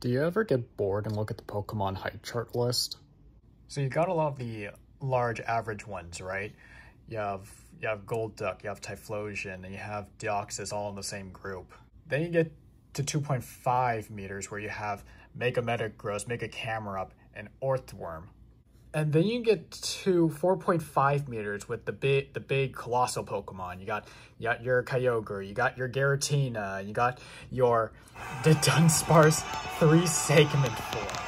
Do you ever get bored and look at the Pokemon height chart list? So you got a lot of the large average ones, right? You have Golduck, you have Typhlosion, and you have Deoxys all in the same group. Then you get to 2.5 meters where you have Mega Metagross, Mega Camerupt, and Orthworm. And then you get to 4.5 meters with the big colossal Pokemon. You got your Kyogre, you got your Giratina, you got your the Dunsparce 3-segment form.